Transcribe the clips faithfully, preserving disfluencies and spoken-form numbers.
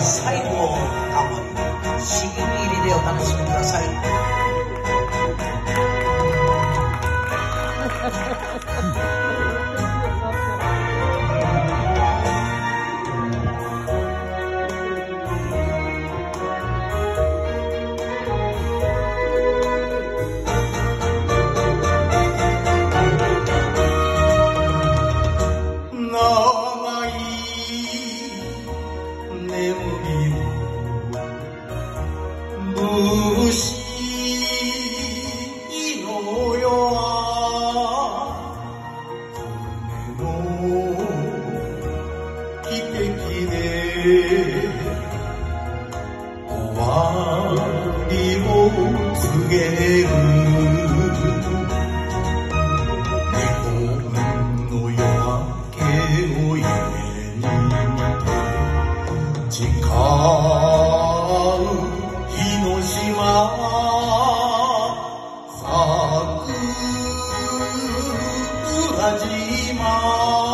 最後を頑張り、しぎり入りでお楽しみください。 終わりを告げる日本の夜明けを夢に誓う日の島桜島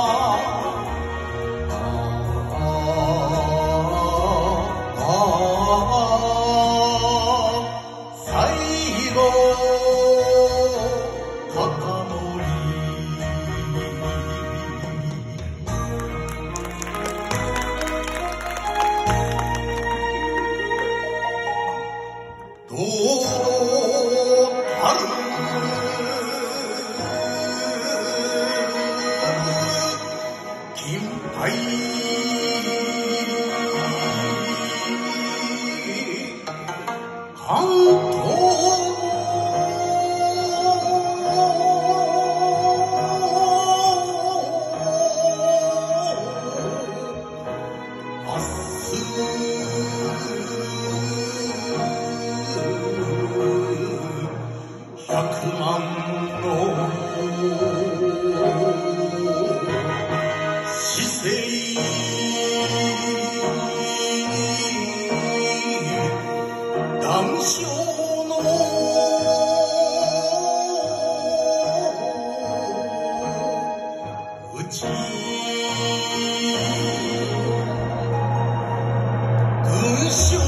百万の死生談笑のうち群唱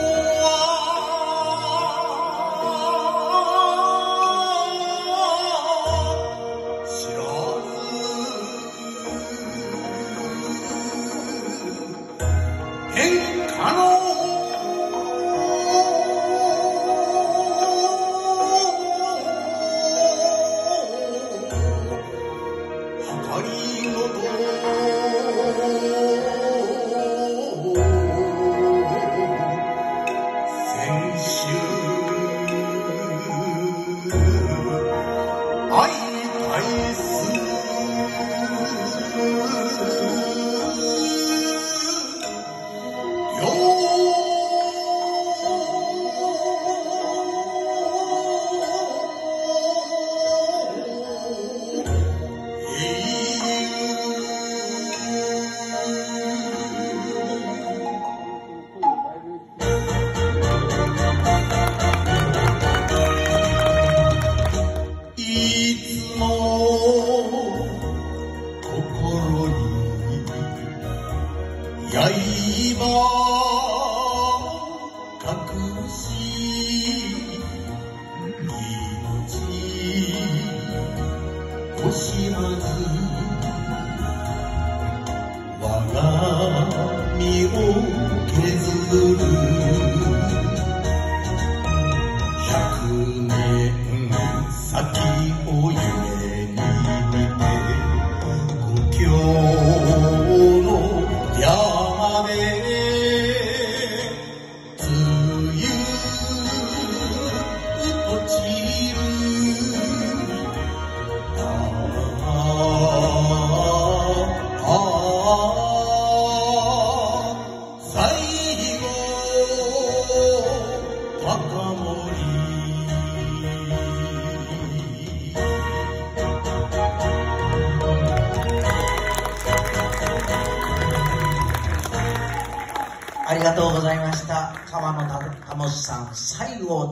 刃隠し命惜しまず我が身を削る百年先を夢に見て故郷の山で梅雨落ちるああ最後高森ありがとうございました。川野たもしさん、最後を